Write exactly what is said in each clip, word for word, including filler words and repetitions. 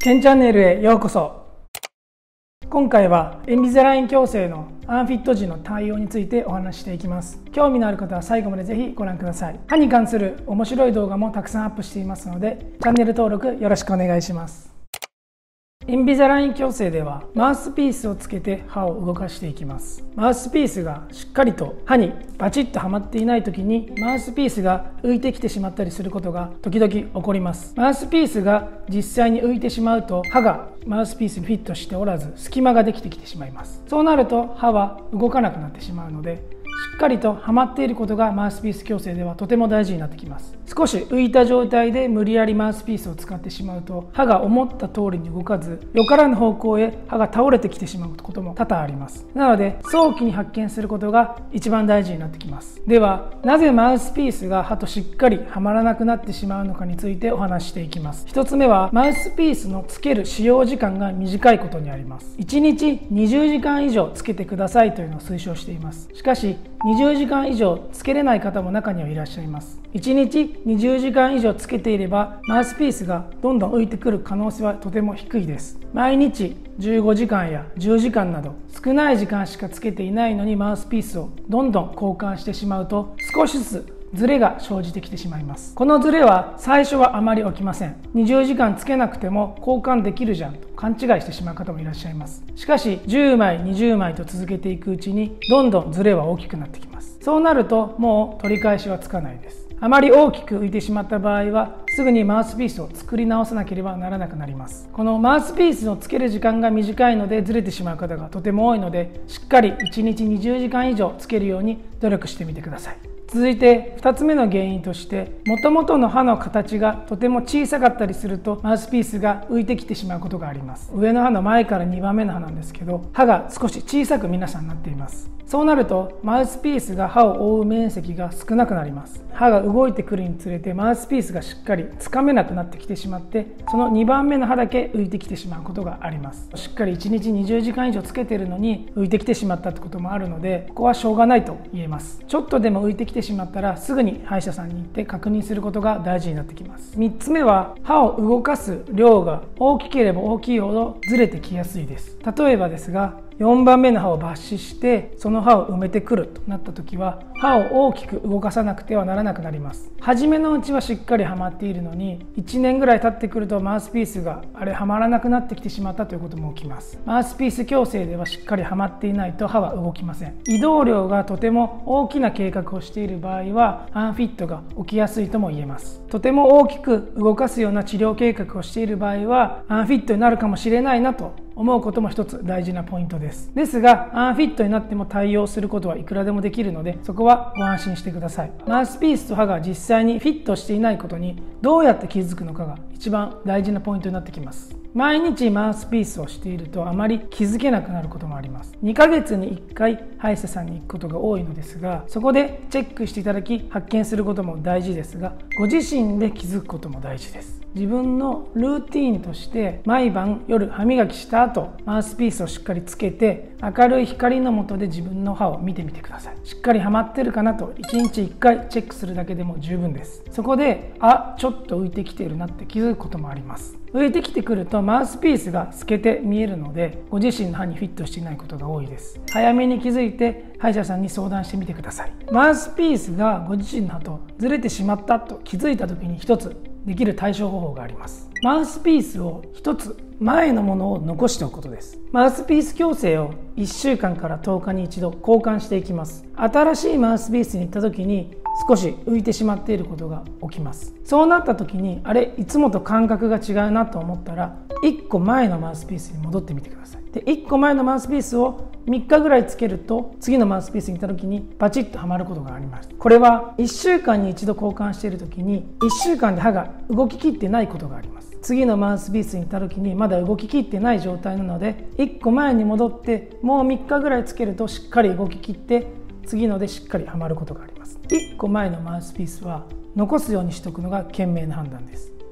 ケンチャンネルへようこそ。今回はエンビザライン矯正のアンフィット時の対応についてお話ししていきます。興味のある方は最後までぜひご覧ください。歯に関する面白い動画もたくさんアップしていますので、チャンネル登録よろしくお願いします。エンビザライン矯正ではマウスピースをつけて歯を動かしていきます。マウスピースがしっかりと歯にバチッとはまっていない時にマウスピースが浮いてきてしまったりすることが時々起こります。マウスピースが実際に浮いてしまうと歯がマウスピースにフィットしておらず隙間ができてきてしまいます。そうなると歯は動かなくなってしまうので、しっかりとはまっていることがマウスピース矯正ではとても大事になってきます。少し浮いた状態で無理やりマウスピースを使ってしまうと歯が思った通りに動かず、よからぬ方向へ歯が倒れてきてしまうことも多々あります。なので早期に発見することが一番大事になってきます。ではなぜマウスピースが歯としっかりはまらなくなってしまうのかについてお話ししていきます。ひとつめはマウスピースのつける使用時間が短いことにあります。いちにちにじゅうじかん以上つけてくださいというのを推奨しています。しかしにじゅうじかん以上つけれない方も中にはいらっしゃいます。いちにちにじゅうじかん以上つけていればマウスピースがどんどん浮いてくる可能性はとても低いです。毎日じゅうごじかんやじゅうじかんなど少ない時間しかつけていないのにマウスピースをどんどん交換してしまうと少しずつズレが生じてきてしまいます。このズレは最初はあまり起きません。にじゅうじかんつけなくても交換できるじゃんと勘違いしてしまう方もいらっしゃいます。しかしじゅうまいにじゅうまいと続けていくうちにどんどんズレは大きくなってきます。そうなるともう取り返しはつかないです。あまり大きく浮いてしまった場合はすぐにマウスピースを作り直さなければならなくなります。このマウスピースをつける時間が短いのでずれてしまう方がとても多いので、しっかりいちにちにじゅうじかん以上つけるように努力してみてください。続いてふたつめの原因として、もともとの歯の形がとても小さかったりするとマウスピースが浮いてきてしまうことがあります。上の歯の前からにばんめの歯なんですけど、歯が少し小さく皆さんなっています。そうなるとマウスピースが歯を覆う面積が少なくなります。歯が動いてくるにつれてマウスピースがしっかりつかめなくなってきてしまって、そのにばんめの歯だけ浮いてきてしまうことがあります。しっかりいちにちにじゅうじかん以上つけているのに浮いてきてしまったってこともあるので、ここはしょうがないと言えます。ちょっとでも浮いてきてしまったらすぐに歯医者さんに行って確認することが大事になってきます。みっつめは歯を動かす量が大きければ大きいほどずれてきやすいです。例えばですが、よんばんめの歯を抜歯してその歯を埋めてくるとなった時は歯を大きく動かさなくてはならなくなります。初めのうちはしっかりはまっているのにいちねんぐらい経ってくるとマウスピースがあれはまらなくなってきてしまったということも起きます。マウスピース矯正ではしっかりはまっていないと歯は動きません。移動量がとても大きな計画をしている場合はアンフィットが起きやすいとも言えます。とても大きく動かすような治療計画をしている場合はアンフィットになるかもしれないなと思うことも一つ大事なポイントです。ですがアンフィットになっても対応することはいくらでもできるので、そこはご安心してください。マウスピースと歯が実際にフィットしていないことにどうやって気づくのかが一番大事なポイントになってきます。毎日マウスピースをしているとあまり気づけなくなることもあります。にかげつにいっかい歯医者さんに行くことが多いのですが、そこでチェックしていただき発見することも大事ですが、ご自身で気づくことも大事です。自分のルーティーンとして毎晩夜歯磨きした後マウスピースをしっかりつけて明るい光の下で自分の歯を見てみてください。しっかりはまってるかなといちにちいっかいチェックするだけでも十分です。そこであ、ちょっと浮いてきているなって気づくこともあります。浮いてきてくるとマウスピースが透けて見えるのでご自身の歯にフィットしていないことが多いです。早めに気づいて歯医者さんに相談してみてください。マウスピースがご自身の歯とずれてしまったと気づいた時に一つできる対処方法があります。マウスピースを一つ前のものを残しておくことです。マウスピース矯正をいっしゅうかんからとおかに一度交換していきます。新しいマウスピースに行った時に少し浮いてしまっていることが起きます。そうなった時にあれいつもと感覚が違うなと思ったらいっこまえのマウスピースに戻ってみてください。でいっこまえのマウスピースをみっかぐらいつけると次のマウスピースに行った時にバチッとはまることがあります。これはいっしゅうかんに一度交換している時にいっしゅうかんで歯が動ききってないことがあります。次のマウスピースに行った時にまだ動ききってない状態なのでいっこまえに戻ってもうみっかぐらいつけるとしっかり動ききって次のでしっかりはまることがあります。いっこまえのマウスピースは残すようにしておくのが賢明な判断です。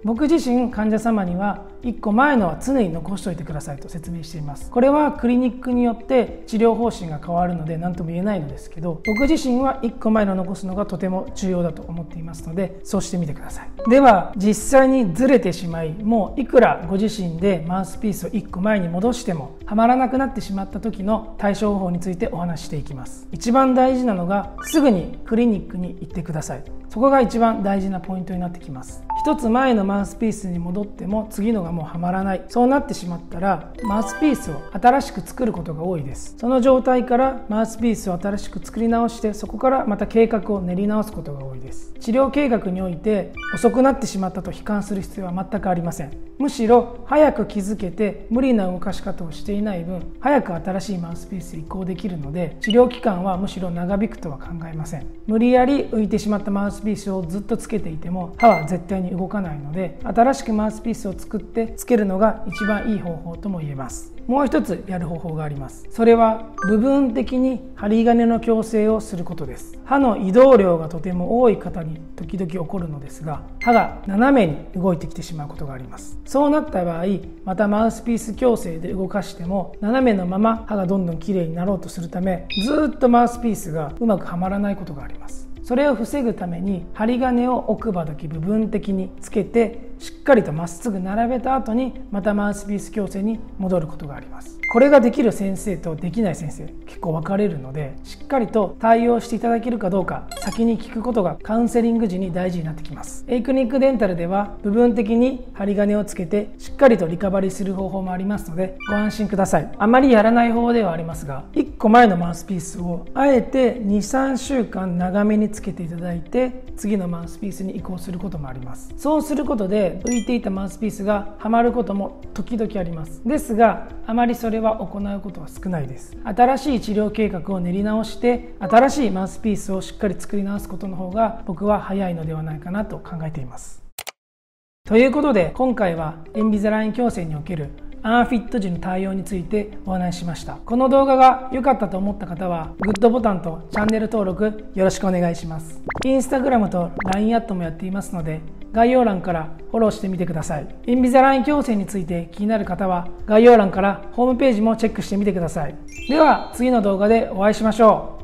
僕自身患者様にはいっこまえのは常に残しておいてくださいと説明しています。これはクリニックによって治療方針が変わるので何とも言えないのですけど、僕自身はいっこまえの残すのがとても重要だと思っていますので、そうしてみてください。では実際にずれてしまい、もういくらご自身でマウスピースをいっこまえに戻してもはまらなくなってしまった時の対処方法についてお話ししていきます。一番大事なのがすぐにクリニックに行ってください。そこが一番大事なポイントになってきます。一つ前のマウスピースに戻っても次のがもうはまらない、そうなってしまったらマウスピースを新しく作ることが多いです。その状態からマウスピースを新しく作り直して、そこからまた計画を練り直すことが多いです。治療計画において遅くなってしまったと悲観する必要は全くありません。むしろ早く気づけて無理な動かし方をしていない分、早く新しいマウスピースへ移行できるので、治療期間はむしろ長引くとは考えません。無理やり浮いてしまったマウスピースをずっとつけていても歯は絶対に動かないので、新しくマウスピースを作ってつけるのが一番いい方法とも言えます。もう一つやる方法があります。それは部分的に針金の矯正をすることです。歯の移動量がとても多い方に時々起こるのですが、歯が斜めに動いてきてしまうことがあります。そうなった場合、またマウスピース矯正で動かしても斜めのまま歯がどんどんきれいになろうとするため、ずっとマウスピースがうまくはまらないことがあります。それを防ぐために針金を奥歯だけ部分的につけて、しっかりとまっすぐ並べた後にまたマウスピース矯正に戻ることがあります。これができる先生とできない先生結構分かれるので、しっかりと対応していただけるかどうか先に聞くことがカウンセリング時に大事になってきます。エイクニックデンタルでは部分的に針金をつけてしっかりとリカバリーする方法もありますので、ご安心ください。あまりやらない方法ではありますが、いっこまえのマウスピースをあえて にさんしゅうかん長めにつけていただいて、次のマウスピースに移行することもあります。そうすることで浮いていたマウスピースがはまることも時々あります。ですがあまりそれは行うことは少ないです。新しい治療計画を練り直して新しいマウスピースをしっかり作り直すことの方が僕は早いのではないかなと考えています。ということで今回はエンビザライン矯正におけるアンフィット時の対応についてお話ししました。この動画が良かったと思った方はグッドボタンとチャンネル登録よろしくお願いします。インスタグラムと ライン アットもやっていますので、概要欄からフォローしてみてください。エンビザライン矯正について気になる方は概要欄からホームページもチェックしてみてください。では次の動画でお会いしましょう。